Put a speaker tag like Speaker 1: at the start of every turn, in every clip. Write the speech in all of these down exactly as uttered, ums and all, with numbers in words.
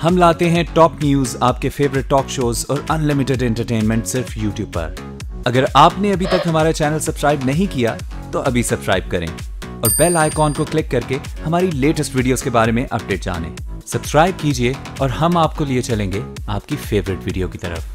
Speaker 1: हम लाते हैं टॉप न्यूज, आपके फेवरेट टॉक शोज और अनलिमिटेड एंटरटेनमेंट सिर्फ यूट्यूब पर। अगर आपने अभी तक हमारा चैनल सब्सक्राइब नहीं किया तो अभी सब्सक्राइब करें और बेल आइकॉन को क्लिक करके हमारी लेटेस्ट वीडियोस के बारे में अपडेट जानें। सब्सक्राइब कीजिए और हम आपको लिए चलेंगे आपकी फेवरेट वीडियो की तरफ।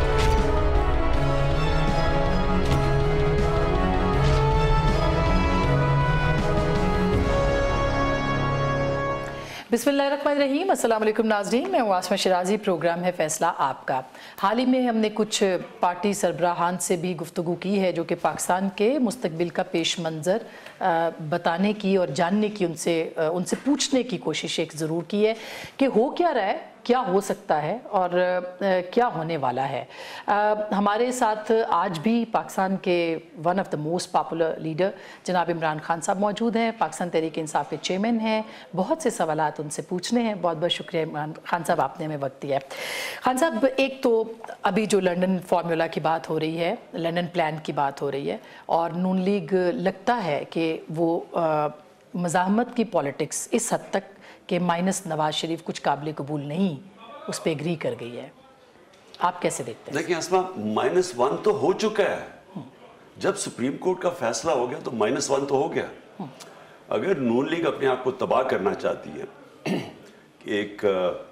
Speaker 2: बिस्मिल्लाहिर्रहमानिर्रहीम, अस्सलाम वालेकुम नाज़रीन, मैं हूँ आसमा शिराजी। प्रोग्राम है फैसला आपका। हाल ही में हमने कुछ पार्टी सरबराहान से भी गुफ्तगू की है जो कि पाकिस्तान के मुस्तकबिल का पेश मंज़र बताने की और जानने की, उनसे उनसे पूछने की कोशिश एक ज़रूर की है कि हो क्या रहा है, क्या हो सकता है और क्या होने वाला है। हमारे साथ आज भी पाकिस्तान के one of the most popular leader जनाब इमरान खान साहब मौजूद हैं। पाकिस्तान तहरीक इंसाफ के चेयरमैन हैं। बहुत से सवालात उनसे पूछने हैं। बहुत बहुत शुक्रिया इमरान खान साहब, आपने हमें वक्त दिया है। खान साहब, एक तो अभी जो लंदन फार्मूला की बात हो रही है, लंदन प्लान की बात हो रही है और नून लीग लगता है कि वो मज़ाहमत की पॉलिटिक्स इस हद तक कि माइनस नवाज शरीफ कुछ काबिल कबूल नहीं, उस पर एग्री कर गई है। आप कैसे देखते हैं?
Speaker 3: देखिए आसमा, माइनस वन तो हो चुका है। जब सुप्रीम कोर्ट का फैसला हो गया तो माइनस वन तो हो गया। अगर नून लीग अपने आप को तबाह करना चाहती है कि एक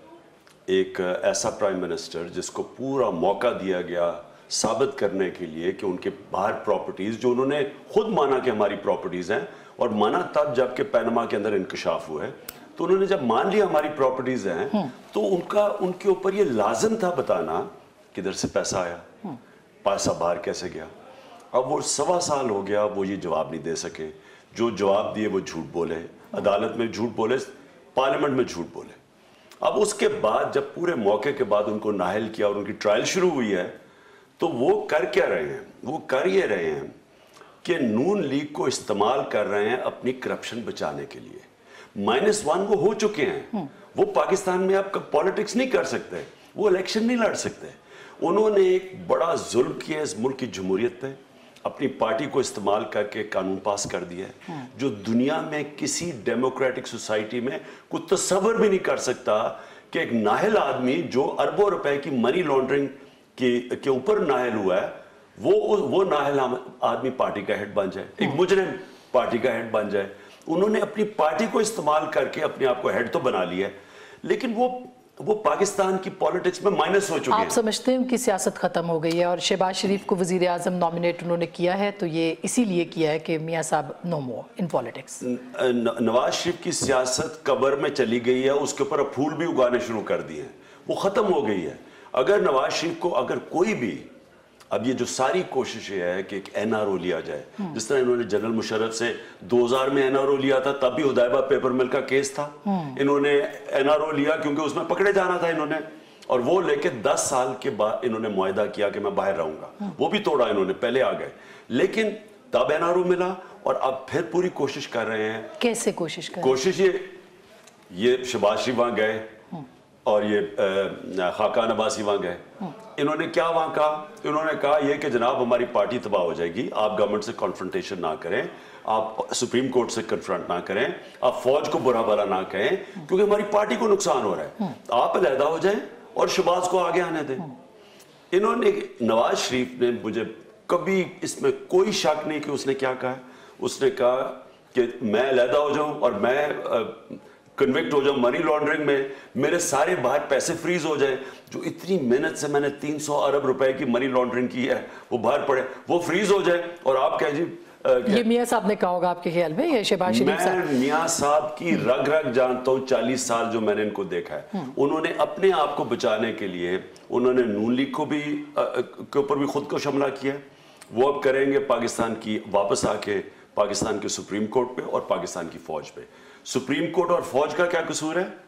Speaker 3: एक ऐसा प्राइम मिनिस्टर जिसको पूरा मौका दिया गया साबित करने के लिए कि उनके बाहर प्रॉपर्टीज, जो उन्होंने खुद माना कि हमारी प्रॉपर्टीज हैं, और माना तब जबकि पैनमा के अंदर इंकशाफ हुआ है, तो उन्होंने जब मान लिया हमारी प्रॉपर्टीज हैं तो उनका उनके ऊपर ये लाजिम था बताना किधर से पैसा आया, पैसा बाहर कैसे गया। अब वो सवा साल हो गया, वो ये जवाब नहीं दे सके। जो जवाब दिए वो झूठ बोले, अदालत में झूठ बोले, पार्लियामेंट में झूठ बोले। अब उसके बाद जब पूरे मौके के बाद उनको नाहल किया और उनकी ट्रायल शुरू हुई है, तो वो कर क्या रहे हैं? वो कर ये रहे हैं कि नून लीग को इस्तेमाल कर रहे हैं अपनी करप्शन बचाने के लिए। माइनस वन वो हो चुके हैं। वो पाकिस्तान में अब पॉलिटिक्स नहीं कर सकते, वो इलेक्शन नहीं लड़ सकते। उन्होंने एक बड़ा जुल्म किया इस मुल्क की जमहूरियत पे, अपनी पार्टी को इस्तेमाल करके कानून पास कर दिया है जो दुनिया में किसी डेमोक्रेटिक सोसाइटी में कोई तस्वर भी नहीं कर सकता कि एक नाहल आदमी जो अरबों रुपए की मनी लॉन्ड्रिंग के के ऊपर नाहल हुआ है, वो वो नाहल आदमी पार्टी का हेड बन जाए, एक मुजरिम पार्टी का हेड बन जाए। उन्होंने अपनी पार्टी को इस्तेमाल करके अपने आप को हेड तो बना लिया, लेकिन वो वो पाकिस्तान की पॉलिटिक्स में माइनस हो चुके हैं।
Speaker 2: आप समझते हैं उनकी सियासत खत्म हो गई है और शहबाज शरीफ को वजीर आजम नॉमिनेट उन्होंने किया है, तो ये इसीलिए किया है कि मियां साहब no more in politics.
Speaker 3: Nawaz Sharif की सियासत कब्र में चली गई है, उसके ऊपर अब फूल भी उगाने शुरू कर दिए हैं, वो खत्म हो गई है। अगर नवाज शरीफ को अगर कोई भी, अब ये जो सारी कोशिश है कि एक एनआरओ लिया जाए, जिस तरह इन्होंने जनरल मुशर्रफ से दो हज़ार में एनआरओ लिया था, तब भी हुदैबा पेपर मिल का केस था। इन्होंने एनआरओ लिया क्योंकि उसमें पकड़े जाना था इन्होंने, और वो लेके दस साल के बाद इन्होंने मुआहदा किया कि मैं बाहर रहूंगा, वो भी तोड़ा इन्होंने, पहले आ गए। लेकिन तब एनआरओ मिला और अब फिर पूरी कोशिश कर रहे हैं।
Speaker 2: कैसे कोशिश कर
Speaker 3: कोशिश ये ये शहबाज शरीफ वहां गए और ये खाकान अब्बासी वहां गए। इन्होंने क्या वहां कहा? इन्होंने कहा ये कि जनाब हमारी पार्टी तबाह हो जाएगी, आप गवर्नमेंट से कॉन्फ्रंटेशन ना करें, आप सुप्रीम कोर्ट से कन्फ्रंट ना करें, आप फौज को बुरा भला ना कहें, क्योंकि हमारी पार्टी को नुकसान हो रहा है, आप अलहदा हो जाएं और शहबाज को आगे आने दें। इन्होंने, नवाज शरीफ ने, मुझे कभी इसमें कोई शक नहीं कि उसने क्या कहा। उसने कहा कि मैं अलहदा हो जाऊं और मैं कन्विक्ट हो जाऊं मनी लॉन्ड्रिंग में, मेरे सारे बाहर पैसे फ्रीज हो जाए, जो इतनी मेहनत से मैंने तीन सौ अरब रुपए की मनी लॉन्ड्रिंग की है वो बाहर पड़े, वो फ्रीज हो जाए। और आप कह जी
Speaker 2: ये मियां साहब ने कहा होगा आपके ख्याल में, ये शहबाज शरीफ साहब?
Speaker 3: मैं मियां साहब की रग रग जानता हूं, चालीस साल जो मैंने इनको देखा है। उन्होंने अपने आप को बचाने के लिए उन्होंने नून लीग को भी के ऊपर भी खुद को हमला किया। वो अब करेंगे पाकिस्तान की, वापस आके पाकिस्तान के सुप्रीम कोर्ट पे और पाकिस्तान की फौज पे। सुप्रीम कोर्ट और फौज का क्या कसूर है?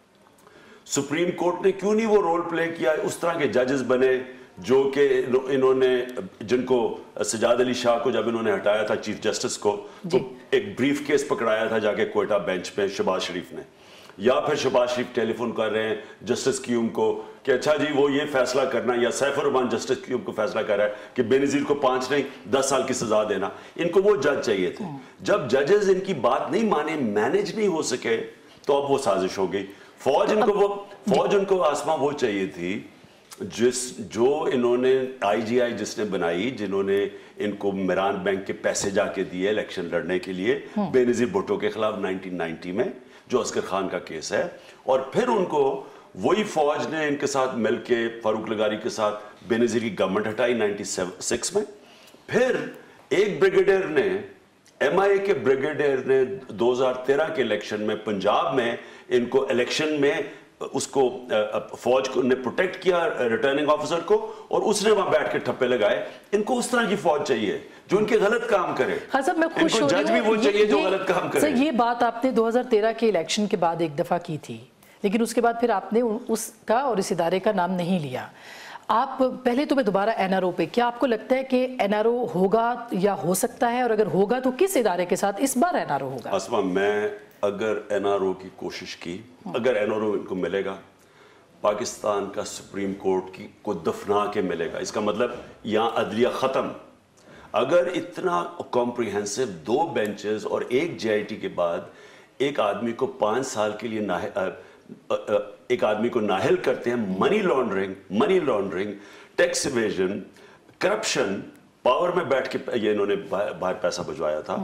Speaker 3: सुप्रीम कोर्ट ने क्यों नहीं वो रोल प्ले किया? उस तरह के जजेस बने जो कि इन्होंने, जिनको सजाद अली शाह को जब इन्होंने हटाया था चीफ जस्टिस को, तो एक ब्रीफ केस पकड़ाया था जाके कोयटा बेंच पे शहबाज शरीफ ने, या फिर शहबाज शरीफ टेलीफोन कर रहे हैं जस्टिस क्यूम को कि अच्छा जी वो ये फैसला करना, या सैफुर रहमान जस्टिस क्यूम को फैसला कर रहा है कि बेनजीर को पांच नहीं दस साल की सजा देना। इनको वो जज चाहिए थे। जब जजेस इनकी बात नहीं माने, मैनेज नहीं हो सके, तो अब वो साजिश हो गई। फौज इनको वो फौज उनको आसमा वो चाहिए थी जिस जो इन्होंने आईजीआई जिसने बनाई, जिन्होंने इनको मिरान बैंक के पैसे जाके दिए इलेक्शन लड़ने के लिए बेनजीर भुट्टो के खिलाफ नाइनटीन नाइंटी में, जो असगर खान का केस है। और फिर उनको वही फौज ने इनके साथ मिलके फारूक लगारी के साथ बेनजीर की गवर्नमेंट हटाई नाइंटी सिक्स में। फिर एक ब्रिगेडियर ने, एमआईए के ब्रिगेडियर ने दो हज़ार तेरह के इलेक्शन में पंजाब में इनको इलेक्शन में उसको फौज को ने प्रोटेक्ट किया, रिटर्निंग ऑफिसर को, और उसने वहां बैठ के ठप्पे लगाए। इनको उस तरह की फौज चाहिए जो इनके गलत काम करे।
Speaker 2: हाँ साहब, मैं खुश हो रही हूं, जज भी वो चाहिए जो गलत काम करे। सर, ये बात आपने दो हज़ार तेरह के इलेक्शन के बाद एक दफा की थी, लेकिन उसके बाद फिर आपने उसका और इस इदारे का नाम नहीं लिया। आप पहले तो मैं दोबारा एनआरओ पे, क्या आपको लगता है कि एनआरओ होगा या हो सकता है, और अगर होगा तो किस इदारे के साथ इस बार एनआरओ होगा? असमा, मैं अगर एनआरओ की कोशिश की, अगर एनआरओ इनको मिलेगा, पाकिस्तान का सुप्रीम कोर्ट की को दफना के मिलेगा। इसका मतलब यहाँ अदलिया खत्म। अगर इतना कॉम्प्रिहेंसिव दो बेंचेस और एक जेआईटी के बाद एक आदमी को पांच साल के लिए ना एक आदमी को नाहल करते हैं, money laundering money laundering tax evasion, corruption, power में बैठ के ये इन्होंने बाहर पैसा भिजवाया था,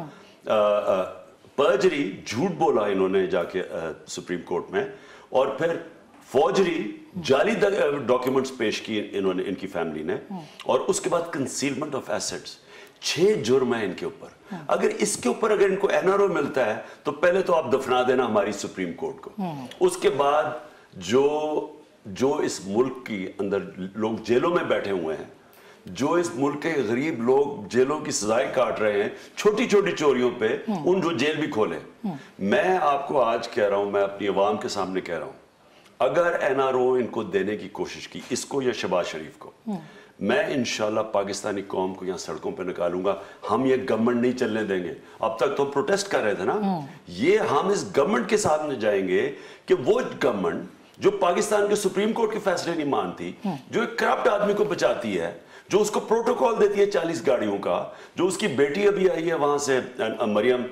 Speaker 2: पर्जरी, झूठ बोला इन्होंने जाके सुप्रीम कोर्ट में, और फिर फौजरी, जाली डॉक्यूमेंट्स पेश किए इन्होंने, इनकी फैमिली ने, और उसके बाद कंसीलमेंट ऑफ एसेट्स। छह जुर्म है इनके ऊपर। अगर इसके ऊपर अगर इनको एनआरओ मिलता है तो पहले तो आप दफना देना हमारी सुप्रीम कोर्ट को। उसके बाद जो जो इस मुल्क की अंदर लोग जेलों में बैठे हुए हैं, जो इस मुल्क के गरीब लोग जेलों की सजाएं काट रहे हैं छोटी छोटी चोरियों पे, उन जो जेल भी खोले। मैं आपको आज कह रहा हूं, मैं अपनी आवाम के सामने कह रहा हूं, अगर एनआरओ इनको देने की कोशिश की, इसको या शहबाज शरीफ को, मैं इंशाल्लाह पाकिस्तानी कौम को यहाँ सड़कों पे निकालूंगा। हम ये गवर्नमेंट नहीं चलने देंगे। अब तक तो प्रोटेस्ट कर रहे थे ना, ये हम इस गवर्नमेंट के सामने जाएंगे कि वो गवर्नमेंट जो पाकिस्तान के सुप्रीम कोर्ट के फैसले नहीं मानती, जो एक करप्ट आदमी को बचाती है, जो उसको प्रोटोकॉल देती है चालीस गाड़ियों का, जो उसकी बेटी अभी आई है वहां से मरियम,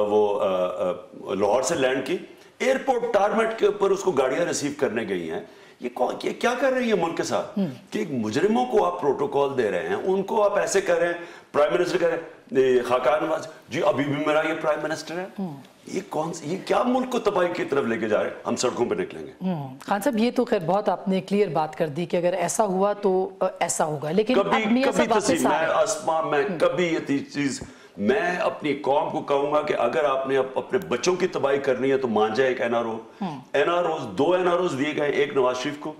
Speaker 2: वो लाहौर से लैंड की, एयरपोर्ट टारमेट के ऊपर उसको गाड़ियां रिसीव करने गई हैं। ये कौन, ये क्या कर रही है मुल्क के साथ कि एक मुजरिमों को आप प्रोटोकॉल दे रहे हैं, उनको आप ऐसे कर रहे हैं। प्राइम मिनिस्टर कह रहे हैं खाकान नवाज जी अभी भी मेरा ये प्राइम मिनिस्टर है। ये कौन ये क्या मुल्क को तबाही की तरफ लेके जा रहे हैं? हम सड़कों पे निकलेंगे। खान साहब, ये तो खैर बहुत आपने क्लियर बात कर दी कि अगर ऐसा हुआ तो ऐसा होगा, लेकिन
Speaker 3: कभी कभी तस्वीर मैं आसमा में कभी ये चीज मैं अपनी कौम को कहूंगा कि अगर आपने अप, अपने बच्चों की तबाही करनी है तो मान जाए एक एनआरओ। एनआरओ दो एनआरओ दिए गए, एक नवाज शरीफ को,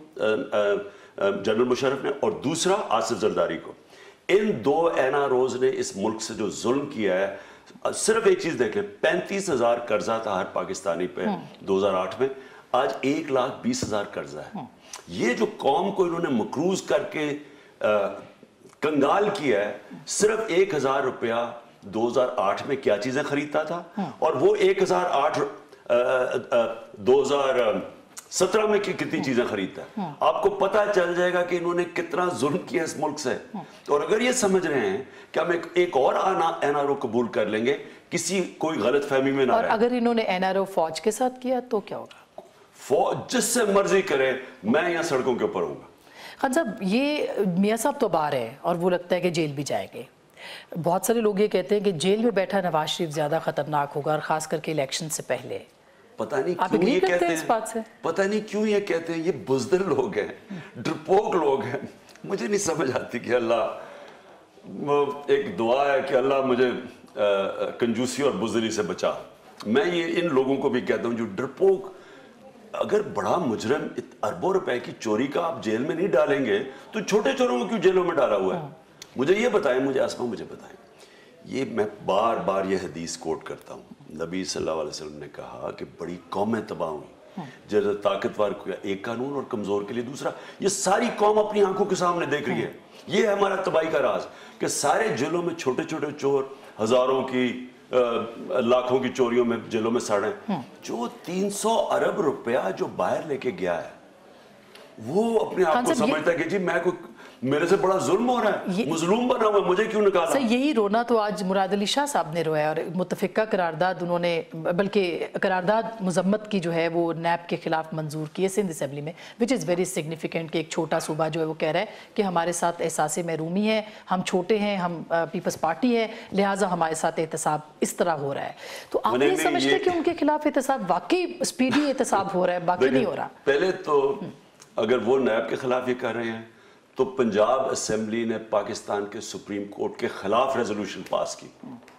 Speaker 3: जनरल मुशर्रफ ने, और दूसरा आसिफ जरदारी को। इन दो एनआरओज ने इस मुल्क से जो जुल्म किया है, सिर्फ एक चीज देख लें, पैंतीस हजार कर्जा था हर पाकिस्तानी पे दो हजार आठ में, आज एक लाख बीस हजार कर्जा है। ये जो कौम को इन्होंने मकरूज करके आ, कंगाल किया है, सिर्फ एक हजार रुपया दो हज़ार आठ में क्या चीजें खरीदता था, और वो एक हज़ार आठ दो हज़ार सत्रह में कितनी चीजें खरीदता है। आपको पता चल जाएगा कि इन्होंने कितना जुल्म किया इस मुल्क से। और अगर ये समझ रहे हैं कि हम एक, एक और एनआरओ कबूल कर लेंगे, किसी कोई गलत फहमी में ना
Speaker 2: और अगर इन्होंने एनआरओ फौज के साथ किया तो क्या होगा?
Speaker 3: फौज जिससे मर्जी करे, मैं यहाँ सड़कों के ऊपर हूँ।
Speaker 2: खान साहब, ये मियाँ साहब तो बाहर है और वो लगता है कि जेल भी जाएंगे। बहुत सारे लोग ये कहते हैं कि जेल में बैठा नवाज शरीफ ज्यादा खतरनाक होगा, और खास करके इलेक्शन से पहले।
Speaker 3: पता नहीं क्यों ये कहते हैं इस बात से? पता नहीं क्यों ये कहते हैं। ये बुज़दिल लोग हैं, डरपोक लोग हैं। मुझे नहीं समझ आती कि अल्लाह, एक दुआ है कि अल्लाह मुझे कंजूसी और बुज़दिली से बचा। मैं ये इन लोगों को भी कहता हूँ जो डरपोक, अगर बड़ा मुजरिम अरबों रुपए की चोरी का आप जेल में नहीं डालेंगे तो छोटे चोरों को क्यों जेलों में डाला हुआ है? मुझे ये बताएं, मुझे आसमा मुझे बताएं। ये मैं बार बार ये हदीस कोट करता हूँ, नबी सल्लल्लाहु अलैहि वसल्लम ने कहा कि बड़ी कौमें तबाह हुई, जैसे ताकतवर को एक कानून और कमजोर के लिए दूसरा। ये सारी कौम अपनी आंखों के सामने देख रही है। ये है हमारा तबाही का राज कि सारे जेलों में छोटे छोटे चोर हजारों की आ, लाखों की चोरियों में जेलों में सड़े। जो तीन सौ अरब रुपया जो बाहर लेके गया है, वो अपने आप को समझता है कि जी मैं कोई मेरे से बड़ा जुल्म हो रहा है, मुजलूम बना हुआ, मुझे क्यों निकाला?
Speaker 2: सर यही रोना तो आज मुराद अली शाह साहब ने रोया और मुतफिका करारदाद उन्होंने, बल्कि करारदाद मुजम्मत की जो है वो नैब के खिलाफ मंजूर की है सिंध असम्बली में, विच इज़ वेरी सिग्निफिकेंट कि एक छोटा सूबा जो है वो कह रहा है कि हमारे साथ एहसास महरूमी है, हम छोटे हैं, हम पीपल्स पार्टी है, लिहाजा हमारे साथ एहतसाब इस तरह हो रहा है। तो आप नहीं समझते कि उनके खिलाफ एहतसाब वाकई स्पीडी एहतसाब हो रहा है, बाकी नहीं हो रहा? पहले
Speaker 3: तो अगर वो नैब के खिलाफ ये कर रहे हैं तो पंजाब असेंबली ने पाकिस्तान के सुप्रीम कोर्ट के खिलाफ रेजोल्यूशन पास की।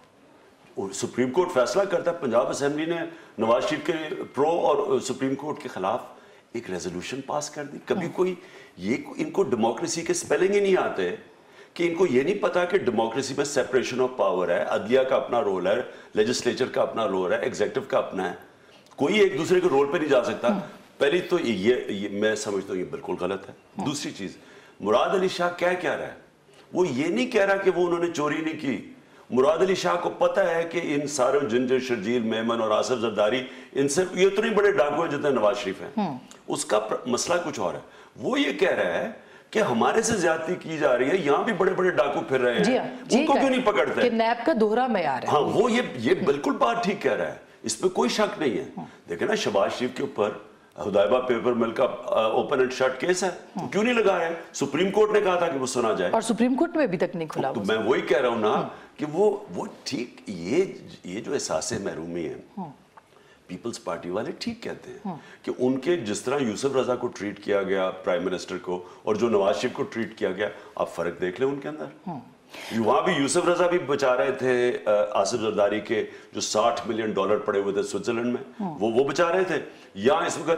Speaker 3: और सुप्रीम कोर्ट फैसला करता है, पंजाब असेंबली ने नवाज शरीफ के प्रो और सुप्रीम कोर्ट के खिलाफ एक रेजोल्यूशन पास कर दी। कभी कोई ये इनको डेमोक्रेसी के स्पेलिंग ही नहीं आते कि इनको ये नहीं पता कि डेमोक्रेसी में सेपरेशन ऑफ पावर है, अदलिया का अपना रोल है, लेजिस्लेचर का अपना रोल है, एग्जीक्यूटिव का अपना है, कोई एक दूसरे के रोल पे नहीं जा सकता। पहली तो ये, ये मैं समझता हूँ ये बिल्कुल गलत है। दूसरी चीज, मुराद अली शाह क्या कह रहा है, वो ये नहीं कह रहा कि वो उन्होंने चोरी नहीं की। मुराद अली शाह को पता है कि इन सारे जिंजर शर्जील मेमन और आसिफ जरदारी, इनसे ये इतने बड़े डाकू हैं जितने नवाज शरीफ हैं। उसका मसला कुछ और है। वो ये कह रहा है कि हमारे से ज्यादती की जा रही है, यहाँ भी बड़े बड़े डाकू फिर रहे हैं, उनको क्यों नहीं पकड़ते?
Speaker 2: कि नैब का दोहरा मयार है।
Speaker 3: हाँ, वो ये ये बिल्कुल बात ठीक कह रहा है, इस पर कोई शक नहीं है। देखे ना, शहबाज शरीफ के ऊपर हुदैबा पेपर मिल का ओपन एंड शट केस है, तो क्यों नहीं लगाया? सुप्रीम कोर्ट ने कहा था कि वो सुना जाए, और
Speaker 2: सुप्रीम कोर्ट में अभी तक नहीं खुला।
Speaker 3: तो मैं वही कह रहा हूं ना कि वो वो ठीक, ये ये जो एहसास महरूमी है, पीपल्स पार्टी वाले ठीक कहते हैं कि उनके जिस तरह यूसुफ रजा को ट्रीट किया गया, प्राइम मिनिस्टर को, और जो नवाज शरीफ को ट्रीट किया गया, आप फर्क देख ले उनके अंदर। वहां भी यूसुफ रजा भी बचा रहे थे आसिफ जरदारी के जो साठ मिलियन डॉलर पड़े हुए थे स्विट्जरलैंड में, वो वो बचा रहे थे। यहाँ इस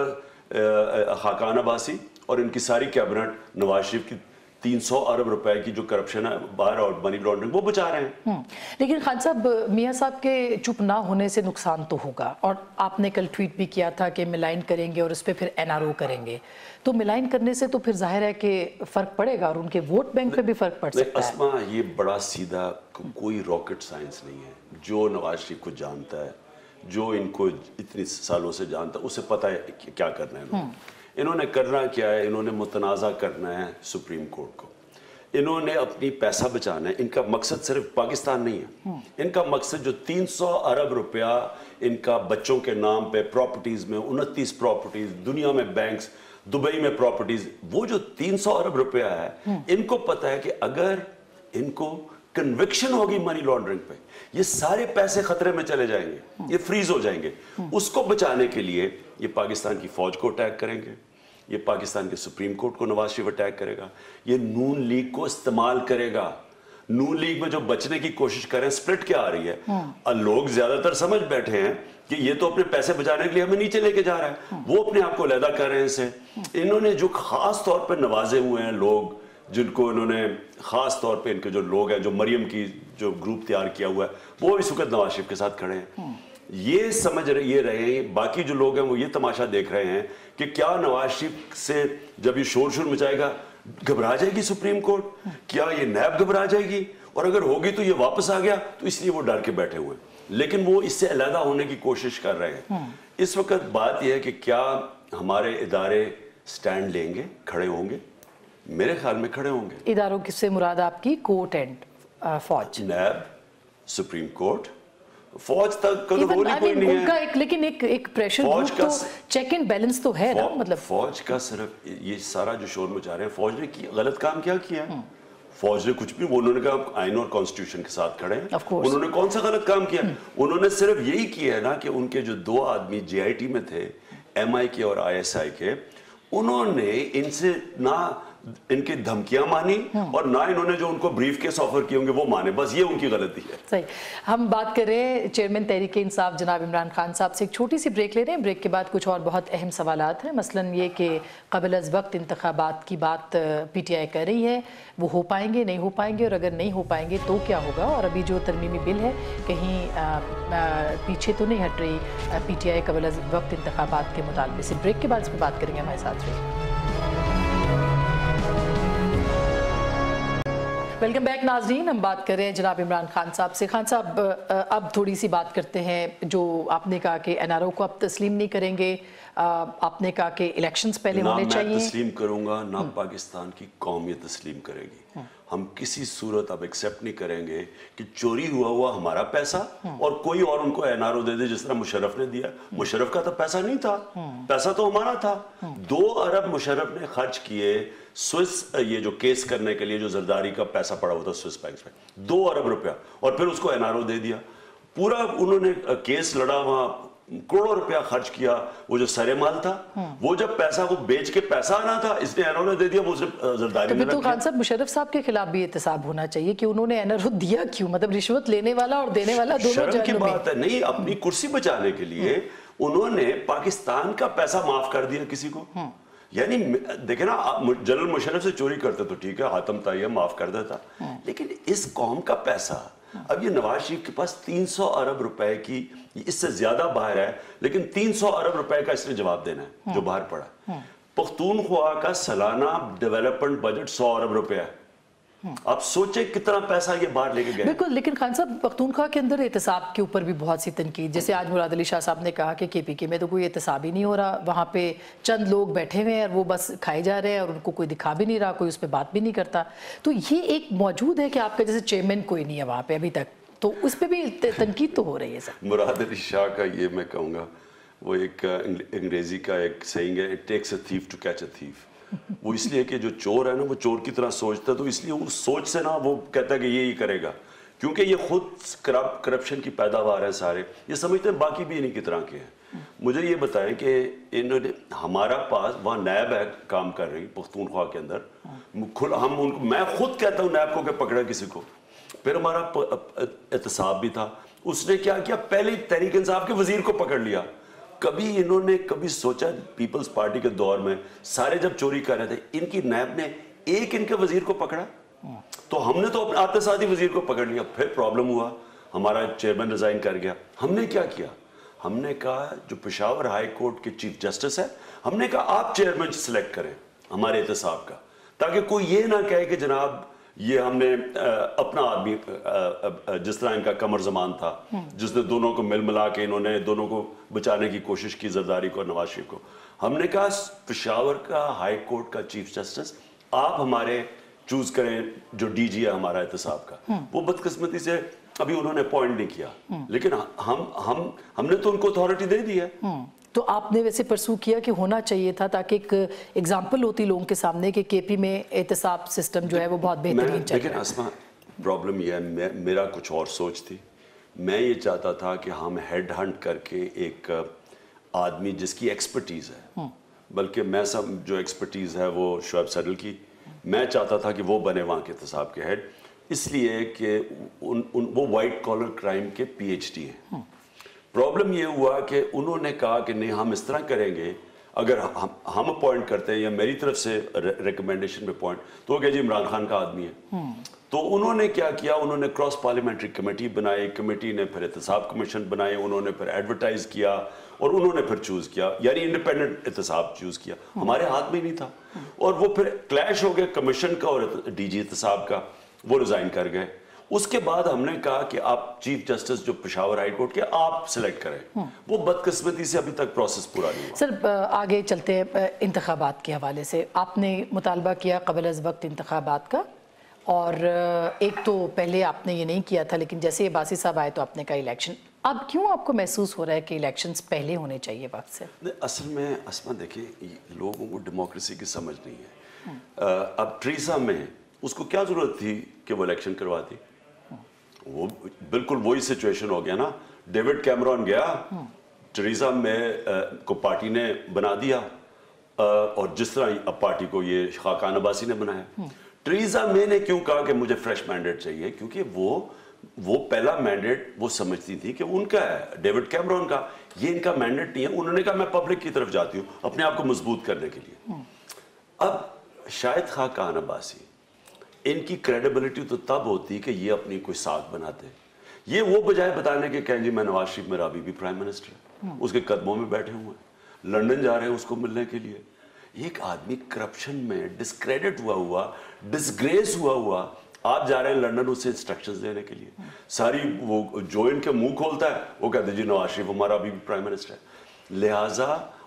Speaker 3: वक्त खाकान अब्बासी और इनकी सारी कैबिनेट नवाज शरीफ की तीन सौ अरब रुपए की जो करप्शन है बाहर और मनी लॉन्ड्रिंग, वो बचा रहे हैं।
Speaker 2: लेकिन खान साहब, मियां साहब के चुप ना होने से नुकसान तो होगा, और आपने कल ट्वीट भी किया था कि मिलाइन करेंगे और उस पर फिर एनआरओ करेंगे, तो मिलाइन करने से तो फिर जाहिर है कि फर्क पड़ेगा और उनके वोट बैंक पे भी फर्क पड़ सकता है।
Speaker 3: अस्मा, ये बड़ा सीधा, कोई रॉकेट साइंस नहीं है। जो नवाज शरीफ को जानता है, जो इनको इतने सालों से जानता है, उसे पता है क्या करना है। इन्होंने करना क्या है, इन्होंने मुतनाज़ा करना है सुप्रीम कोर्ट को, इन्होंने अपनी पैसा बचाना है। इनका मकसद सिर्फ पाकिस्तान नहीं है, इनका मकसद जो तीन सौ अरब रुपया इनका बच्चों के नाम पे प्रॉपर्टीज में, उनतीस प्रॉपर्टीज दुनिया में, बैंक्स, दुबई में प्रॉपर्टीज, वो जो तीन सौ अरब रुपया है, इनको पता है कि अगर इनको कन्विक्शन होगी मनी लॉन्ड्रिंग पे, ये सारे पैसे खतरे में चले जाएंगे, ये फ्रीज हो जाएंगे। उसको बचाने के लिए ये पाकिस्तान की फौज को अटैक करेंगे, ये पाकिस्तान के सुप्रीम कोर्ट को नवाज शरीफ अटैक करेगा, ये नून लीग को इस्तेमाल करेगा। नून लीग में जो बचने की कोशिश करें, स्प्लिट क्या आ रही है, और लोग ज्यादातर समझ बैठे हैं कि ये तो अपने पैसे बचाने के लिए हमें नीचे लेके जा रहा है, वो अपने आप को अलहदा कर रहे हैं इससे। इन्होंने जो खास तौर पर नवाजे हुए हैं लोग, जिनको इन्होंने खास तौर पे, इनके जो लोग हैं, जो मरियम की जो ग्रुप तैयार किया हुआ है, वो इस वक्त नवाज शरीफ के साथ खड़े हैं। ये समझ रहे ये रहे हैं, बाकी जो लोग हैं वो ये तमाशा देख रहे हैं कि क्या नवाज शरीफ से जब ये शोर शोर मचाएगा घबरा जाएगी सुप्रीम कोर्ट, क्या ये नैब घबरा जाएगी, और अगर होगी तो ये वापस आ गया, तो इसलिए वो डर के बैठे हुए हैं। लेकिन वो इससे अलहदा होने की कोशिश कर रहे हैं। इस वक्त बात यह है कि क्या हमारे इदारे स्टैंड लेंगे, खड़े होंगे? मेरे ख्याल में खड़े होंगे।
Speaker 2: इदारों किससे मुराद आपकी? कोर्ट एंड फौज,
Speaker 3: नैब, सुप्रीम कोर्ट, फौज तक का रोल ही कोई नहीं है।
Speaker 2: एक, लेकिन एक एक प्रेशर ग्रुप तो, चेक एंड बैलेंस तो है ना, मतलब
Speaker 3: फौज का सिर्फ ये सारा जो शोर मचा रहे हैं, फौज ने की, गलत काम क्या किया है? फौज ने कुछ भी, उन्होंने कहा आइन और कॉन्स्टिट्यूशन के साथ खड़े हैं, उन्होंने कौन सा गलत काम किया? उन्होंने सिर्फ यही किया है ना कि उनके जो दो आदमी जेआईटी में थे, एमआई के और आईएसआई के, उन्होंने इनसे ना इनकी धमकियां मानी और ना इन्होंने जो उनको ब्रीफ केस ऑफर किए होंगे वो माने, बस ये उनकी गलती है।
Speaker 2: सही। हम बात कर रहे हैं चेयरमैन तहरीक इंसाफ जनाब इमरान खान साहब से। एक छोटी सी ब्रेक ले रहे हैं, ब्रेक के बाद कुछ और बहुत अहम सवालात हैं, मसलन ये कि क़ब्ल अज़ वक्त इंतखाबात की बात पीटीआई कर रही है, वो हो पाएंगे नहीं हो पाएंगे, और अगर नहीं हो पाएंगे तो क्या होगा, और अभी जो तरमीमी बिल है कहीं आ, आ, पीछे तो नहीं हट रही पीटीआई क़ब्ल अज़ वक्त इंतखाबात के मुतालबे से। ब्रेक के बाद इस पर बात करेंगे, हमारे साथ रहिए। वेलकम बैक नाजरीन, हम बात कर रहे हैं जनाब इमरान खान साहब से। खान साहब, अब थोड़ी सी बात करते हैं, जो आपने कहा कि एनआरओ को आप तस्लीम नहीं करेंगे, आपने कहा कि इलेक्शंस पहले होने चाहिए।
Speaker 3: ना मैं तस्लीम करूंगा, ना पाकिस्तान की कौम ये तस्लीम करेगी। हम किसी सूरत अब एक्सेप्ट नहीं करेंगे कि चोरी हुआ हुआ हमारा पैसा और कोई और उनको एनआरओ दे दे, जिस तरह मुशर्रफ ने दिया। मुशर्रफ का तो पैसा नहीं था, पैसा तो हमारा था। दो अरब मुशर्रफ ने खर्च किए स्विस, ये जो केस करने के लिए जो जरदारी का पैसा पड़ा हुआ था स्विस बैंक में, दो अरब रुपया, और फिर उसको एनआरओ दे दिया। पूरा उन्होंने केस लड़ा, वहां करोड़ों रुपया खर्च किया। वो जो सरेमाल था, वो जब पैसा वो बेच के पैसा आना था, इसने एनआरओ ने दे दिया, वो जरदारी ने रख
Speaker 2: तो खान साहब, मुशर्रफ साहब के खिलाफ भी एहतसाब होना चाहिए कि उन्होंने एनआरओ दिया क्यों? मतलब रिश्वत लेने वाला और देने वाला दोनों
Speaker 3: शर्म की बात है। नहीं, अपनी कुर्सी बचाने के लिए उन्होंने पाकिस्तान का पैसा माफ कर दिया किसी को। यानी देखे ना, जनरल मुशर्रफ से चोरी करते तो ठीक है, हातम ताइया माफ कर देता, लेकिन इस कौम का पैसा, अब ये नवाज शरीफ के पास तीन सौ अरब रुपए की, इससे ज्यादा बाहर है, लेकिन तीन सौ अरब रुपए का इसने जवाब देना है जो बाहर पड़ा। पख्तूनख्वा का सालाना डेवलपमेंट बजट सौ अरब रुपया है। आप सोचे कितना पैसा ये बाहर लेके गए।
Speaker 2: बिल्कुल, लेकिन खान साहब, पख्तूनख्वा के अंदर एहतसाब के ऊपर भी बहुत सी तनकीद, जैसे आज मुराद अली शाह साहब ने कहा कि केपीके में तो कोई एहतसाब ही नहीं हो रहा, वहाँ पे चंद लोग बैठे हुए हैं और वो बस खाए जा रहे हैं और उनको कोई दिखा भी नहीं रहा, कोई उस पर बात भी नहीं करता। तो ये एक मौजूद है कि आपका जैसे चेयरमैन कोई नहीं है वहाँ पे अभी तक, तो उस पर भी तनकीद तो हो रही है सर।
Speaker 3: मुराद अली शाह का ये मैं कहूँगा, वो एक अंग्रेजी का एक सेइंग है, it takes a thief to catch a thief. वो इसलिए कि जो चोर है ना, वो चोर की तरह सोचता है, तो इसलिए उस सोच से ना वो कहता है कि ये ही करेगा, क्योंकि ये खुद करप करप्शन की पैदावार है सारे, ये समझते हैं बाकी भी इन्हीं की तरह के हैं। मुझे ये बताएं कि इन्होंने हमारा पास वहाँ नैब है काम कर रही पख्तूनख्वा के अंदर, हम उनको, मैं खुद कहता हूँ नैब को कि पकड़ा किसी को, फिर हमारा एहतसाब भी था, उसने क्या किया, पहले तहरीक इंसाफ के वजीर को पकड़ लिया। कभी इन्होंने कभी सोचा, पीपल्स पार्टी के दौर में सारे जब चोरी कर रहे थे, इनकी नैब ने एक इनके वजीर को पकड़ा, तो हमने तो अपने आते साथ ही वजीर को पकड़ लिया। फिर प्रॉब्लम हुआ, हमारा चेयरमैन रिजाइन कर गया। हमने क्या किया, हमने कहा जो पेशावर हाई कोर्ट के चीफ जस्टिस है, हमने कहा आप चेयरमैन सेलेक्ट करें हमारे एहतसाब का, ताकि कोई ये ना कहे कि जनाब ये हमने अपना आदमी, जिस तरह इनका कमर जमान था, जिसने दोनों को मिल मिला के इन्होंने दोनों को बचाने की कोशिश की, जरदारी को और नवाज शरीफ को। हमने कहा पेशावर का हाई कोर्ट का चीफ जस्टिस आप हमारे चूज करें, जो डीजी है हमारा एहतसाब का। वो बदकिस्मती से अभी उन्होंने अपॉइंट नहीं किया, लेकिन हम हम हमने तो उनको अथॉरिटी दे दी है।
Speaker 2: तो आपने वैसे परसू किया कि होना चाहिए था, ताकि एक एग्जाम्पल होती लोगों के सामने कि केपी में एहतसाब सिस्टम जो है वो बहुत बेहतरीन चल रहा है।
Speaker 3: लेकिन प्रॉब्लम यह है, मेरा कुछ और सोच थी। मैं ये चाहता था कि हम हेड हंट करके एक आदमी जिसकी एक्सपर्टीज़ है, बल्कि मैं सब जो एक्सपर्टीज़ है वो शुएब सडल की, मैं चाहता था कि वो बने वहाँ के एहतसाब के हेड, इसलिए कि उन, उन वो वाइट कॉलर क्राइम के पीएचडी हैं। प्रॉब्लम ये हुआ कि उन्होंने कहा कि नहीं हम इस तरह करेंगे, अगर हम हम अपॉइंट करते हैं या मेरी तरफ से रिकमेंडेशन पे पॉइंट, तो वो कहे जी इमरान खान का आदमी है। तो उन्होंने क्या किया, उन्होंने क्रॉस पार्लियामेंट्री कमेटी बनाई, कमेटी ने फिर एहतसाब कमीशन बनाए, उन्होंने फिर एडवर्टाइज किया और उन्होंने फिर चूज किया, यानी इंडिपेंडेंट एहतसाब चूज किया। हमारे हाथ में नहीं था, और वो फिर क्लैश हो गया कमीशन का और डीजी एहतसाब का, वो रिजाइन कर गए। उसके बाद हमने कहा कि आप चीफ जस्टिस जो पेशावर हाई कोर्ट के आप सिलेक्ट करें। वो बदकिस्मती से अभी तक प्रोसेस पूरा नहीं हुआ।
Speaker 2: सर आगे चलते हैं, इंतखाबात के हवाले से आपने मुतालबा किया कबल अज़ वक्त इंतखाबात का, और एक तो पहले आपने ये नहीं किया था, लेकिन जैसे अब्बासी साहब आए तो आपने कहा इलेक्शन। अब क्यों आपको महसूस हो रहा है कि इलेक्शंस पहले होने चाहिए वक्त से?
Speaker 3: असल में असमा देखिए, लोगों को डेमोक्रेसी की समझ नहीं है। अब ट्रीसा में उसको क्या जरूरत थी कि वो इलेक्शन करवाती? वो बिल्कुल वही सिचुएशन हो गया ना। डेविड कैमरॉन गया, टेरेसा में को पार्टी ने बना दिया, आ, और जिस तरह अब पार्टी को ये खाकान अब्बासी ने बनाया। टेरेसा मे ने क्यों कहा कि मुझे फ्रेश मैंडेट चाहिए? क्योंकि वो वो पहला मैंडेट वो समझती थी कि उनका है, डेविड कैमरॉन का, ये इनका मैंडेट नहीं है। उन्होंने कहा मैं पब्लिक की तरफ जाती हूँ अपने आप को मजबूत करने के लिए। अब शायद खाकान अब्बासी, इनकी क्रेडिबिलिटी तो तब होती कि ये अपनी कोई साख बनाते, ये वो बजाय बताने के कहें जी मैं नवाज शरीफ मेरा अभी भी प्राइम मिनिस्टर है, उसके कदमों में बैठे हुए हैं, लंदन जा रहे हैं उसको मिलने के लिए। एक आदमी करप्शन में डिस्क्रेडिट हुआ हुआ, डिसग्रेस हुआ हुआ, आप जा रहे हैं लंदन उससे इंस्ट्रक्शंस देने के लिए। सारी वो जो इनके मुंह खोलता है वो कहते जी नवाज शरीफ हमारा अभी भी प्राइम मिनिस्टर है। लिहाजा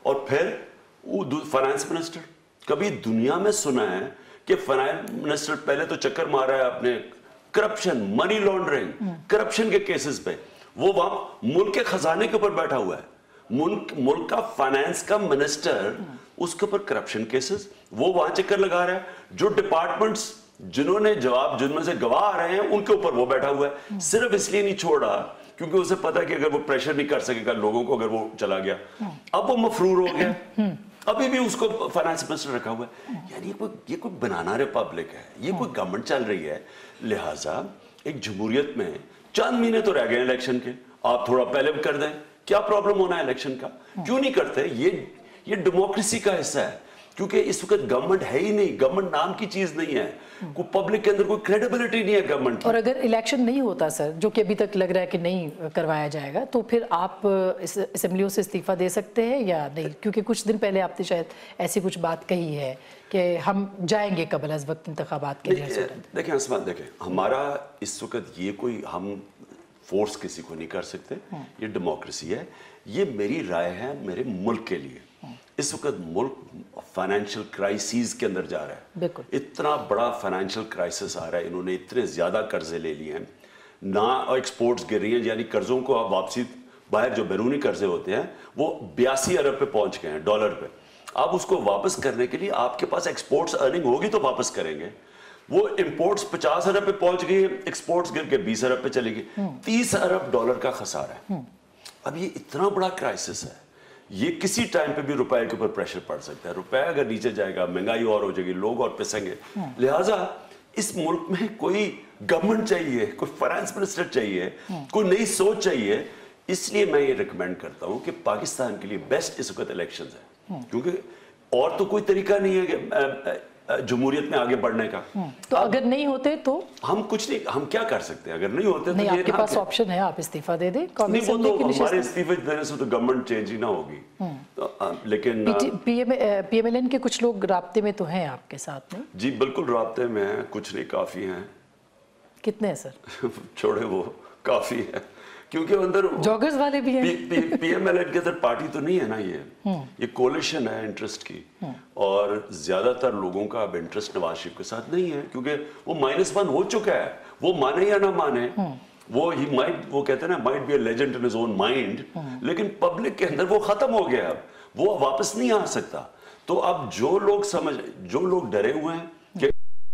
Speaker 3: और फिर वो फाइनेंस मिनिस्टर, कभी दुनिया में सुना है कि फाइनेंस मिनिस्टर पहले तो चक्कर मार रहा है अपने करप्शन, मनी लॉन्ड्रिंग, करप्शन के केसेस पे, वो वहां मुल्क के खजाने के ऊपर बैठा हुआ है, मुल्क मुल्क का फाइनेंस का मिनिस्टर, उसके ऊपर करप्शन केसेस, वो वहां चक्कर लगा रहा है। जो डिपार्टमेंट्स जिन्होंने जवाब, जिनमें से गवाह आ रहे हैं, उनके ऊपर वो बैठा हुआ है। सिर्फ इसलिए नहीं छोड़ा क्योंकि उसे पता है कि अगर वो प्रेशर नहीं कर सकेगा लोगों को, अगर वो चला गया, अब वो मफरूर हो गया, अभी भी उसको फाइनेंस मिनिस्टर रखा हुआ है। यानी ये कोई ये कोई बनाना रिपब्लिक है, ये कोई गवर्नमेंट चल रही है। लिहाजा एक जमहूरियत में चंद महीने तो रह गए इलेक्शन के, आप थोड़ा पहले भी कर दें, क्या प्रॉब्लम होना है इलेक्शन का? क्यों नहीं करते? ये ये डेमोक्रेसी का हिस्सा है, क्योंकि इस वक्त गवर्नमेंट है ही नहीं, गवर्नमेंट नाम की चीज नहीं है, कोई पब्लिक के अंदर कोई क्रेडिबिलिटी नहीं है गवर्नमेंट की।
Speaker 2: और अगर इलेक्शन नहीं होता सर, जो कि अभी तक लग रहा है कि नहीं करवाया जाएगा, तो फिर आप इस असेंबलियों से इस्तीफा दे सकते हैं या नहीं? क्योंकि कुछ दिन पहले आपने शायद ऐसी कुछ बात कही है कि हम जाएंगे कबल अज़ वक्त इंतखाबात के लिए।
Speaker 3: देखें आसमान, देखें हमारा इस वक्त ये कोई हम फोर्स किसी को नहीं कर सकते, ये डेमोक्रेसी है। ये मेरी राय है मेरे मुल्क के लिए। इस वक्त मुल्क फाइनेंशियल क्राइसिस के अंदर जा रहा है, बिल्कुल इतना बड़ा फाइनेंशियल क्राइसिस आ रहा है, इन्होंने इतने ज्यादा कर्जे ले लिए हैं ना, एक्सपोर्ट्स गिर रही हैं, यानी कर्जों को आप वापसी, बाहर जो बैरूनी कर्जे होते हैं वो बयासी अरब पे पहुंच गए हैं डॉलर पे। अब उसको वापस करने के लिए आपके पास एक्सपोर्ट्स अर्निंग होगी तो वापस करेंगे। वो इंपोर्ट्स पचास अरब पे पहुंच गई, एक्सपोर्ट्स गिर के बीस अरब पे चली गई, तीस अरब डॉलर का खसारा है। अब ये इतना बड़ा क्राइसिस है, ये किसी टाइम पे भी रुपए के ऊपर प्रेशर पड़ सकता है। रुपया अगर नीचे जाएगा, महंगाई और हो जाएगी, लोग और पिसेंगे। लिहाजा इस मुल्क में कोई गवर्नमेंट चाहिए, कोई फाइनेंस मिनिस्टर चाहिए, कोई नई सोच चाहिए। इसलिए मैं ये रिकमेंड करता हूं कि पाकिस्तान के लिए बेस्ट इस वक्त इलेक्शन है, क्योंकि और तो कोई तरीका नहीं है कि जमहूरियत में आगे बढ़ने का।
Speaker 2: तो अगर नहीं होते तो
Speaker 3: हम कुछ नहीं, हम क्या कर सकते हैं? अगर नहीं होते
Speaker 2: नहीं,
Speaker 3: तो
Speaker 2: आपके पास ऑप्शन है, आप इस्तीफा दे दें।
Speaker 3: नहीं, वो तो हमारे इस्तीफे देने से तो गवर्नमेंट चेंज ही ना होगी। तो, आ, लेकिन
Speaker 2: पीएमएलएन के कुछ लोग राब्ते में तो हैं आपके साथ में?
Speaker 3: जी बिल्कुल राब्ते में हैं, कुछ नहीं काफी हैं।
Speaker 2: कितने हैं सर?
Speaker 3: छोड़े, वो काफी है क्योंकि अंदर
Speaker 2: जॉगर्स वाले भी हैं।
Speaker 3: पी, पी, पीएमएलएन के अंदर पार्टी तो नहीं है ना, ये ये कोलिशन है इंटरेस्ट की, और ज्यादातर लोगों का अब इंटरेस्ट नवाज शरीफ के साथ नहीं है, क्योंकि वो माइनस वन हो चुका है। वो माने या ना माने, वो ही माइट, वो कहते हैं ना, might be a legend in his own mind, लेकिन पब्लिक के अंदर वो खत्म हो गया, अब वो वापस नहीं आ सकता। तो अब जो लोग समझ, जो लोग डरे हुए हैं कि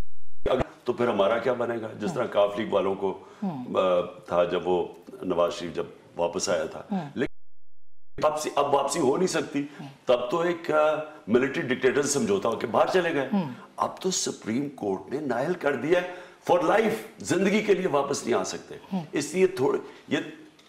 Speaker 3: तो फिर हमारा क्या बनेगा, जिस तरह काफ लीग वालों को था जब वो नवाज शरीफ जब वापस आया था, लेकिन वापसी, अब वापसी हो नहीं सकती। तब तो एक मिलिट्री डिक्टेटर से समझौता होकर बाहर चले गए। अब तो सुप्रीम कोर्ट ने नायल कर दिया फॉर लाइफ, जिंदगी के लिए वापस नहीं आ सकते। इसलिए थोड़े ये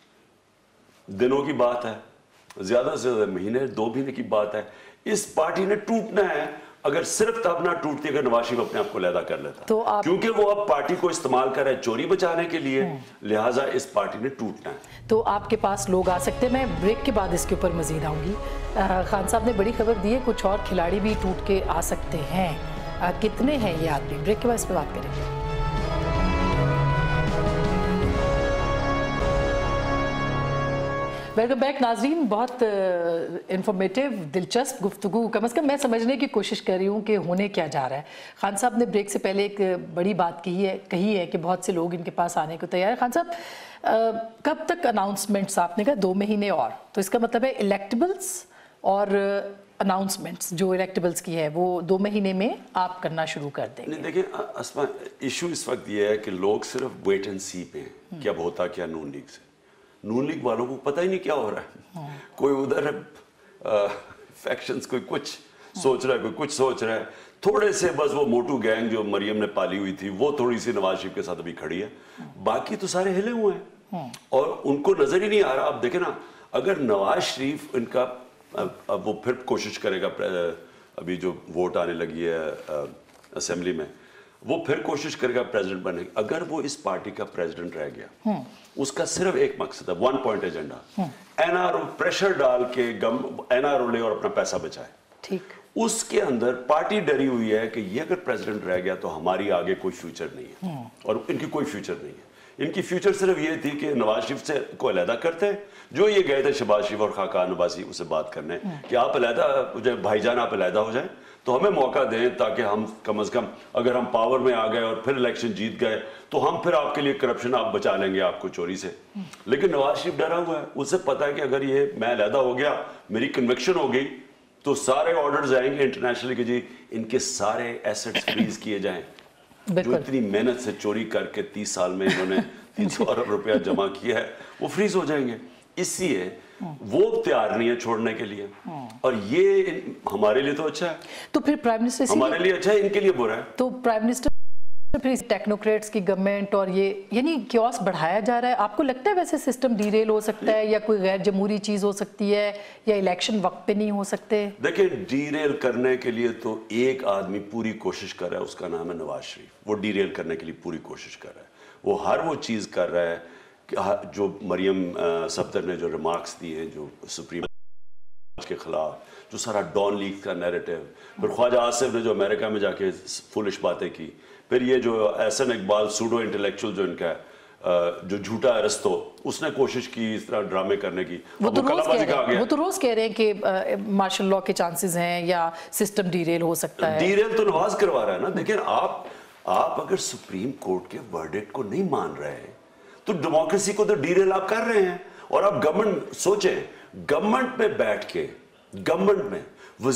Speaker 3: दिनों की बात है, ज्यादा से ज्यादा महीने, दो महीने की बात है। इस पार्टी ने टूटना है, अगर सिर्फ तब ना टूटती अगर नवाज शरीफ अपने आप को लैदा कर लेता, तो आप... क्योंकि वो अब पार्टी को इस्तेमाल कर रहे हैं चोरी बचाने के लिए, लिहाजा इस पार्टी ने टूटना है।
Speaker 2: तो आपके पास लोग आ सकते हैं। मैं ब्रेक के बाद इसके ऊपर मजीद आऊंगी। खान साहब ने बड़ी खबर दी है, कुछ और खिलाड़ी भी टूट के आ सकते हैं। आ, कितने हैं ये आदमी? ब्रेक के बाद इस पर बात करेंगे। वेलकम बैक नाजरीन। बहुत इंफॉर्मेटिव, दिलचस्प गुफ्तगू, कम अज़ कम मैं समझने की कोशिश कर रही हूँ कि होने क्या जा रहा है। खान साहब ने ब्रेक से पहले एक बड़ी बात कही है कही है कि बहुत से लोग इनके पास आने को तैयार है। खान साहब, कब तक अनाउंसमेंट्स? आपने कहा दो महीने और, तो इसका मतलब है इलेक्टेबल्स और अनाउंसमेंट्स जो इलेक्टेबल्स की है वो दो महीने में आप करना शुरू कर देंगे?
Speaker 3: नहीं, देखिए अस्मा, इशू इस वक्त ये है कि लोग सिर्फ वेट एंड सी पे हैं कि अब होता क्या नून लीग से। नून लीग वालों को पता ही नहीं क्या हो रहा है। कोई उधर फैक्शंस, कोई कुछ सोच रहा है, कोई कुछ सोच रहा है। थोड़े से बस वो मोटू गैंग जो मरियम ने पाली हुई थी, वो थोड़ी सी नवाज शरीफ के साथ अभी खड़ी है, बाकी तो सारे हिले हुए हैं और उनको नजर ही नहीं आ रहा। आप देखें ना, अगर नवाज शरीफ इनका अब वो फिर कोशिश करेगा, अभी जो वोट आने लगी है असेंबली में, वो फिर कोशिश करेगा प्रेसिडेंट बनने की। अगर वो इस पार्टी का प्रेसिडेंट रह गया, उसका सिर्फ एक मकसद है, one point agenda, NRO pressure डाल के गम एनआरओ ले और अपना पैसा बचाए।
Speaker 2: ठीक,
Speaker 3: उसके अंदर पार्टी डरी हुई है कि ये अगर प्रेसिडेंट रह गया तो हमारी आगे कोई फ्यूचर नहीं है और इनकी कोई फ्यूचर नहीं है। इनकी फ्यूचर सिर्फ ये थी कि नवाज शरीफ से को अलहदा करते हैं, जो ये गए थे शहबाज शरीफ और खाकान नवाजी उससे बात करने कि आप अलहदा, भाईजान आप अलहदा हो जाएं तो हमें मौका दें ताकि हम कम से कम अगर हम पावर में आ गए और फिर इलेक्शन जीत गए तो हम फिर आपके लिए करप्शन आप बचा लेंगे आपको चोरी से। लेकिन नवाज शरीफ डरा हुआ है, उसे पता है कि अगर ये मैं अलहदा हो गया, मेरी कन्विक्शन हो गई, तो सारे ऑर्डर्स आएंगे इंटरनेशनल के जी इनके सारे एसेट्स फ्रीज किए जाएं, जो इतनी मेहनत से चोरी करके तीस साल में इन्होंने तीन सौ अरब रुपया जमा किया है वो फ्रीज हो जाएंगे। इसलिए वो तैयार नहीं है छोड़ने के लिए, और ये हमारे लिए तो अच्छा है,
Speaker 2: तो फिर प्राइम मिनिस्टर
Speaker 3: हमारे लिए अच्छा है, इनके लिए बुरा है।
Speaker 2: तो प्राइम मिनिस्टर फिर टेक्नोक्रेट्स की गवर्नमेंट और ये यानी क्योस बढ़ाया जा रहा है। आपको लगता है वैसे सिस्टम डीरेल हो सकता है या कोई गैर जमहूरी चीज हो सकती है या इलेक्शन वक्त पे नहीं हो सकते?
Speaker 3: देखिए, डीरेल करने के लिए तो एक आदमी पूरी कोशिश कर रहा है, उसका नाम है नवाज शरीफ। वो डीरेल करने के लिए पूरी कोशिश कर रहा है, वो हर वो चीज कर रहा है जो मरियम सफदर ने जो रिमार्क्स दिए हैं जो सुप्रीम के खिलाफ, जो सारा डॉन लीग का नैरेटिव, फिर ख्वाजा आसिफ ने जो अमेरिका में जाके फुलिश बातें की, फिर ये जो एहसन इकबाल सूडो इंटेलेक्चुअल जो इनका जो झूठा अरस्तो, उसने कोशिश की इस तरह ड्रामे करने की।
Speaker 2: वो तो रोज कह रहे हैं, वो तो रोज कह रहे हैं कि मार्शल लॉ के चांसेस हैं या सिस्टम डीरेल हो सकता है।
Speaker 3: डीरेल तो नवाज करवा रहा है ना। देखिए, आप आप अगर सुप्रीम कोर्ट के वर्डिक्ट को नहीं मान रहे हैं तो डेमोक्रेसी को तो डीरेल आप कर रहे हैं। और आप गवर्नमेंट सोचें, गवर्नमेंट में बैठ के, गवर्नमेंट में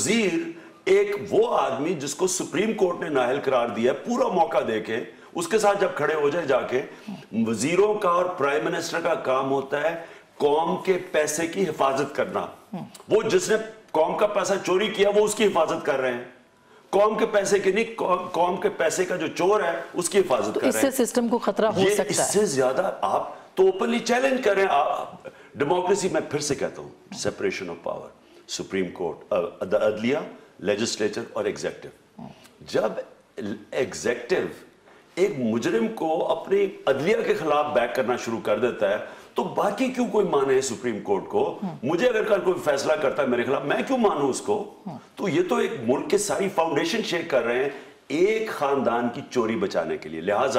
Speaker 3: वजीर एक वो आदमी जिसको सुप्रीम कोर्ट ने नाअहल करार दिया, पूरा मौका देके उसके साथ जब खड़े हो जाए जाके, वजीरों का और प्राइम मिनिस्टर का काम होता है कौम के पैसे की हिफाजत करना। वो जिसने कौम का पैसा चोरी किया वो उसकी हिफाजत कर रहे हैं, कौम के पैसे की नहीं, कौम के पैसे का जो चोर है उसकी हिफाजत
Speaker 2: तो
Speaker 3: कर रहे हैं।
Speaker 2: इससे सिस्टम को खतरा हो सकता है।
Speaker 3: इससे ज्यादा आप तो ओपनली चैलेंज कर रहे हैं डेमोक्रेसी। मैं फिर से कहता हूं, separation of power, supreme court, अदलिया, लेजिस्लेचर और एग्जेक्टिव। जब एग्जेक्टिव एक मुजरिम को अपनी अदलिया के खिलाफ बैक करना शुरू कर देता है तो बाकी क्यों कोई माने सुप्रीम कोर्ट को? मुझे अगर कल कोई फैसला करता है मेरे खिलाफ, मैं क्यों मानूं उसको? तो ये तो एक मुल्क के सारी फाउंडेशन शेक कर रहे हैं एक खानदान की चोरी बचाने के लिए। लिहाजा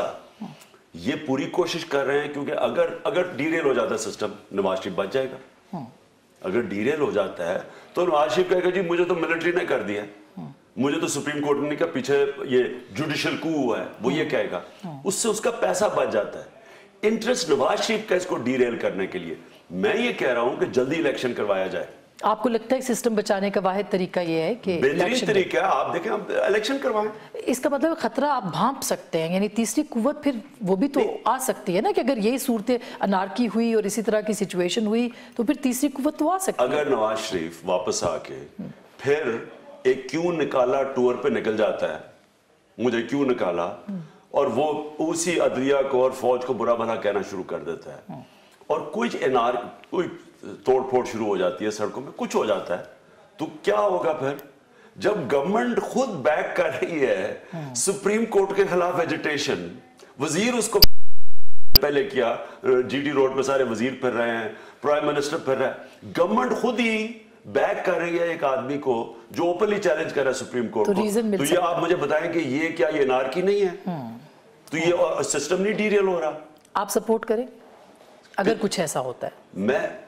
Speaker 3: ये पूरी कोशिश कर रहे हैं, क्योंकि अगर अगर डीरेल हो जाता है सिस्टम, नवाज शरीफ बच जाएगा। अगर डीरेल हो जाता है तो नवाज शरीफ कहेगा जी मुझे तो मिलिट्री ने कर दिया, मुझे तो सुप्रीम कोर्ट ने कहा पीछे ये जुडिशियल कू हुआ है, वो ये कहेगा, उससे उसका पैसा बच जाता है। इंटरेस्ट नवाज शरीफ का इसको डीरेल करने के लिए। मैं ये कह रहा हूं कि जल्दी इलेक्शन करवाया जाए।
Speaker 2: आपको लगता है सिस्टम बचाने का वाहिद तरीका ये है कि
Speaker 3: बेहतरीन तरीका है, आप देखें, आप इलेक्शन करवाएं।
Speaker 2: इसका मतलब खतरा आप भांप सकते हैं, यानी तीसरी कुव्वत फिर वो भी तो आ सकती है ना कि अगर यही सूरत अनारकी हुई और इसी तरह की सिचुएशन हुई तो फिर तीसरी कुव्वत तो आ सकती है।
Speaker 3: अगर नवाज शरीफ वापस आके फिर एक क्यों निकाला टूर पे निकल जाता है, मुझे क्यों निकाला, और वो उसी अदलिया को और फौज को बुरा भला कहना शुरू कर देता है, और कुछ एनार कोई तोड़ फोड़ शुरू हो जाती है सड़कों में, कुछ हो जाता है, तो क्या होगा फिर? जब गवर्नमेंट खुद बैक कर रही है सुप्रीम कोर्ट के खिलाफ एजिटेशन, वजीर उसको पहले किया, जीटी रोड पे सारे वजीर फिर रहे हैं, प्राइम मिनिस्टर फिर रहा है, गवर्नमेंट खुद ही बैक कर रही है एक आदमी को जो ओपनली चैलेंज कर रहा है सुप्रीम कोर्ट
Speaker 2: तो
Speaker 3: को। तो ये आप मुझे बताएं कि ये क्या ये नारकी नहीं है? तो ये सिस्टम नहीं डीरेल हो रहा?
Speaker 2: आप सपोर्ट करें अगर कुछ ऐसा होता है?
Speaker 3: मैं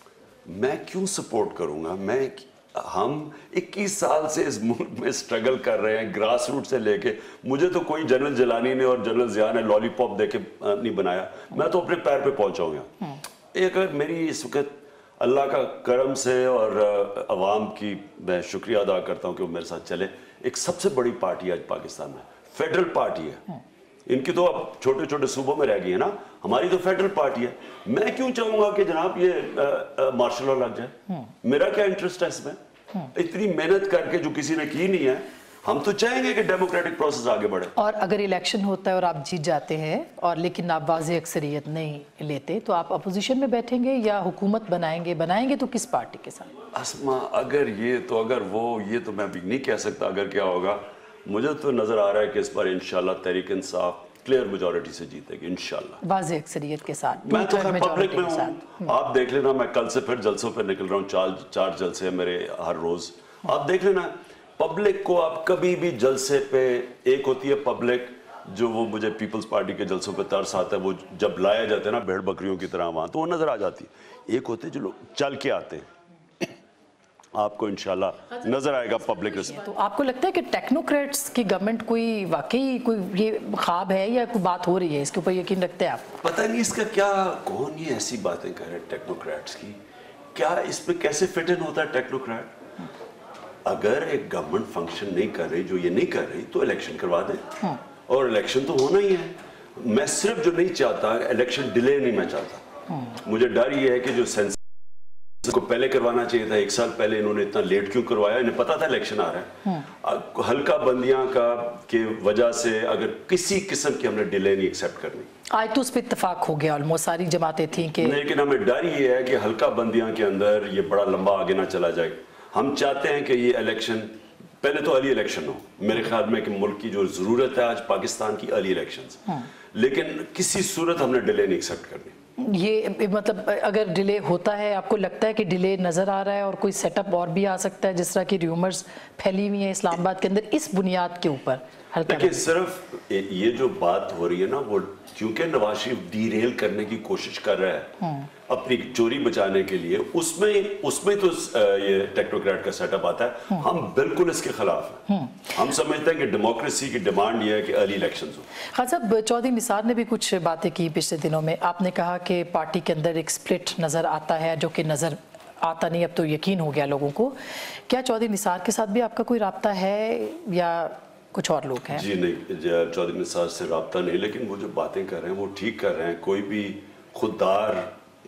Speaker 3: मैं क्यों सपोर्ट करूंगा? मैं हम इक्कीस साल से इस मुल्क में स्ट्रगल कर रहे हैं, ग्रास रूट से लेके। मुझे तो कोई जनरल जिलानी ने और जनरल जिया ने लॉलीपॉप देके नहीं बनाया, मैं तो अपने पैर पे पहुंचा हूं। एक अगर मेरी इस वक्त अल्लाह का करम से और अवाम की मैं शुक्रिया अदा करता हूं कि वो मेरे साथ चले। एक सबसे बड़ी पार्टी आज पाकिस्तान में फेडरल पार्टी है, इनकी तो अब छोटे छोटे सूबों में रह गई है ना, हमारी तो फेडरल पार्टी है। मैं क्यों चाहूंगा कि जनाब ये मार्शल लॉ लग जाए? मेरा क्या इंटरेस्ट है इसमें? इतनी मेहनत करके जो किसी ने की नहीं है, हम तो चाहेंगे कि डेमोक्रेटिक प्रोसेस आगे बढ़े।
Speaker 2: और अगर इलेक्शन होता है और आप जीत जाते हैं और लेकिन आप वाज़ेह अक्सरियत नहीं लेते तो आप अपोजिशन में बैठेंगे या हुकूमत बनाएंगे? बनाएंगे तो किस पार्टी के साथ?
Speaker 3: अस्मा, अगर ये तो अगर वो ये तो मैं भी नहीं कह सकता अगर क्या होगा। मुझे तो नजर आ रहा है कि इस बार इंशाल्लाह तहरीक इंसाफ क्लियर मेजॉरिटी से जीतेगी इंशाल्लाह,
Speaker 2: वाज़ेह अक्सरियत के साथ।
Speaker 3: मैं तो पब्लिक में हूँ, आप देख लेना, मैं कल से फिर जलसों पे निकल रहा हूँ, चार चार जलसे मेरे हर रोज, आप देख लेना। पब्लिक को आप कभी भी जलसे पे, एक होती है पब्लिक जो वो मुझे पीपल्स पार्टी के जलसों पे तरस आता है, वो जब लाया जाता है ना भेड़ बकरियों की तरह वहाँ, तो वो नज़र आ जाती है। एक होते हैं जो लोग चल के आते हैं, आपको इंशाल्लाह नजर आएगा पब्लिक रिस्पॉन्स।
Speaker 2: तो आपको लगता है कि टेक्नोक्रेट्स की गवर्नमेंट कोई वाकई कोई ये ख्वाब है या कोई बात हो रही है, इसके ऊपर यकीन रखते हैं आप?
Speaker 3: पता नहीं इसका क्या, कौन ये ऐसी बातें कर रहे हैं टेक्नोक्रेट्स की, क्या इसमें कैसे फिट इन होता है टेक्नोक्रेट? अगर एक गवर्नमेंट फंक्शन नहीं कर रही, जो ये नहीं कर रही, तो इलेक्शन करवा दें, और इलेक्शन तो होना ही है। मैं सिर्फ जो नहीं चाहता, इलेक्शन डिले नहीं मैं चाहता। मुझे डर ये है कि जो सेंस को पहले करवाना चाहिए था, एक साल पहले इन्होंने इतना लेट क्यों करवाया? इन्हें पता था इलेक्शन आ रहा है। हल्का बंदियां का के वजह से अगर किसी किस्म की हमने डिले नहीं एक्सेप्ट करनी।
Speaker 2: आज तो उस पर इत्तेफाक हो गया, ऑलमोस्ट सारी जमातें थी कि,
Speaker 3: लेकिन हमें डर ये है कि हल्का बंदियां के अंदर ये बड़ा लंबा आगे ना चला जाए। हम चाहते हैं कि ये इलेक्शन पहले तो अर्ली इलेक्शन हो। मेरे ख्याल में कि मुल्क की जो जरूरत है आज पाकिस्तान की अर्ली इलेक्शंस, लेकिन किसी सूरत हमने डिले नहीं एक्सेप्ट करनी।
Speaker 2: ये मतलब अगर डिले होता है, आपको लगता है कि डिले नज़र आ रहा है और कोई सेटअप और भी आ सकता है, जिस तरह की र्यूमर्स फैली हुई हैं इस्लामाबाद के अंदर, इस बुनियाद के ऊपर?
Speaker 3: देखिए, सिर्फ ये जो बात हो रही है ना, वो क्योंकि नवाज शरीफ डीरेल करने की कोशिश कर रहा है अपनी चोरी बचाने के लिए, उसमें उसमें तो ये टेक्नोक्रेट का सेटअप आता है। हम बिल्कुल इसके खिलाफ हैं। हम समझते हैं कि डेमोक्रेसी की डिमांड ये है कि अर्ली इलेक्शंस हो।
Speaker 2: हाँ साहब, चौधरी निसार ने भी कुछ बातें की पिछले दिनों में। आपने कहा कि पार्टी के अंदर एक स्प्लिट नज़र आता है, जो कि नज़र आता नहीं, अब तो यकीन हो गया लोगों को। क्या चौधरी निसार के साथ भी आपका कोई राब्ता है या कुछ और लोग हैं?
Speaker 3: जी नहीं, चौधरी निसार से राब्ता नहीं, लेकिन वो जो बातें कर रहे हैं वो ठीक कर रहे हैं। कोई भी खुददार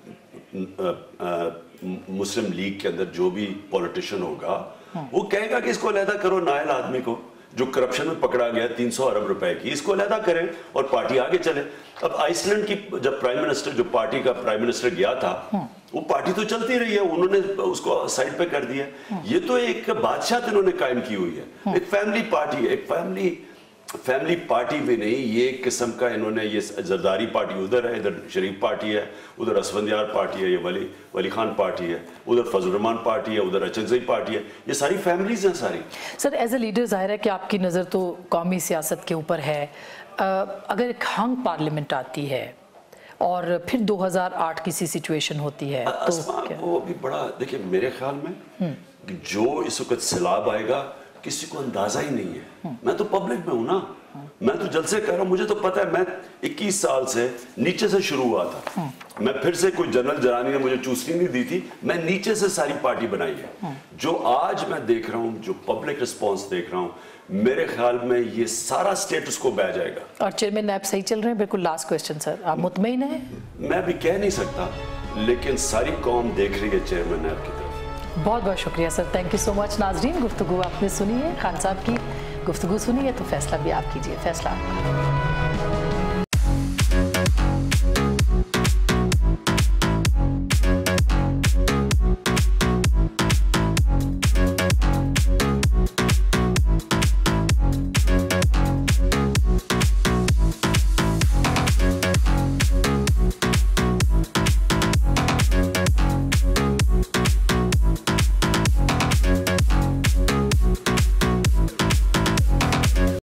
Speaker 3: मुस्लिम लीग के अंदर जो भी पॉलिटिशियन होगा, वो कहेगा कि इसको अलहदा करो, नायल आदमी को जो करप्शन में पकड़ा गया तीन सौ अरब रुपए की, इसको अलहदा करें और पार्टी आगे चले। अब आइसलैंड की जब प्राइम मिनिस्टर, जो पार्टी का प्राइम मिनिस्टर गया था, वो पार्टी तो चलती रही है, उन्होंने उसको साइड पे कर दिया। ये तो एक बादशाह इन्होंने कायम की हुई है, एक फैमिली पार्टी है, एक फैमिली फैमिली पार्टी भी नहीं, ये एक किस्म का इन्होंने, ये जरदारी पार्टी उधर है, इधर शरीफ पार्टी है, उधर असफंदियार पार्टी है, ये वली वली खान पार्टी है, उधर फजल रहमान पार्टी है, उधर अचनजई पार्टी है, ये सारी फैमिलीज हैं सारी।
Speaker 2: सर, एज ए लीडर जाहिर है कि आपकी नज़र तो कौमी सियासत के ऊपर है। अगर एक हंग पार्लियामेंट आती है और फिर दो हज़ार आठ की सी सिचुएशन होती है, तो
Speaker 3: वो भी बड़ा, देखिए मेरे ख्याल में जो इस वक्त सैलाब आएगा किसी को अंदाजा ही नहीं है। मैं तो पब्लिक में हूं ना, मैं तो जलसे कर रहा हूं, मुझे तो पता है। मैं इक्कीस साल से नीचे से शुरू हुआ था। मैं फिर से कोई जनरल जरानी ने मुझे चूसनी नहीं दी थी, मैं नीचे से सारी पार्टी बनाई है। जो आज मैं देख रहा हूं, जो पब्लिक रिस्पॉन्स देख रहा हूं, मेरे ख्याल में ये सारा स्टेटस को बह जाएगा।
Speaker 2: और चेयरमैन नैब सही चल रहे हैं? बिल्कुल लास्ट क्वेश्चन सर, आप मुतमईन हैं? मैं
Speaker 3: भी कह नहीं सकता, लेकिन सारी कौम देख रही है चेयरमैन नैब की तरफ।
Speaker 2: बहुत बहुत शुक्रिया sir, thank you so much. नाजरीन, गुफ्तगू आपने सुनी है, खान साहब की गुफ्तगू सुनी है, तो फैसला भी आप कीजिए। फैसला